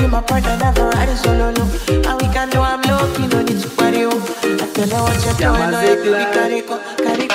my partner, never ride it solo. And we can do I'm low, no need to party. I tell her what you're doing, no, you carry go, carry